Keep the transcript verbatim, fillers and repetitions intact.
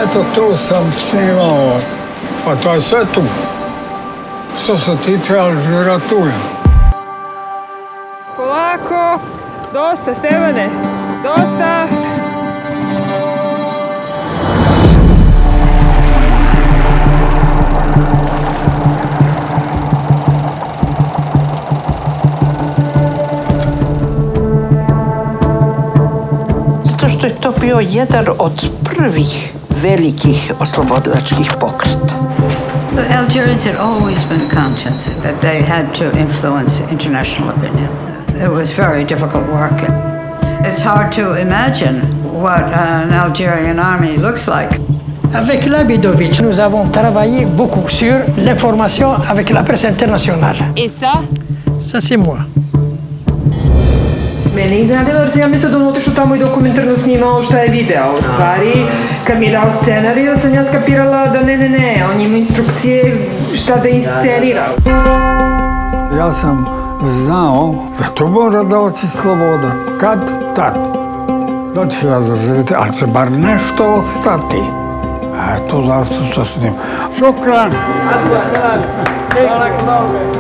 Eto, tu sam snimao, pa to je sve tu. Što se tiče Alžira, tu je. Polako, dosta, Stevane, dosta. Zato što je to bio jedan od prvih velikih oslobodilačkih pokreta. The Algerians had always been conscious that they had to influence international opinion. It was very difficult work. It's hard to imagine what an Algerian army looks like. Avec Labudović, nous avons travaillé beaucoup sur l'information avec la presse internationale. Et ça? Ça, c'est moi. Mene je iznenadilo jer sam ja mislila da on otišao tamo i dokumentarno snimao šta je video. U stvari, kad mi je dao scenariju, sam ja skapirala da ne, ne, ne, on ima instrukcije šta da inscenira. Ja sam znao da to mora davati sloboda. Kad? Tad. Da ću ja zaživjeti, ali će bar nešto ostati. Eto zašto se snim. Šukran! Hvala.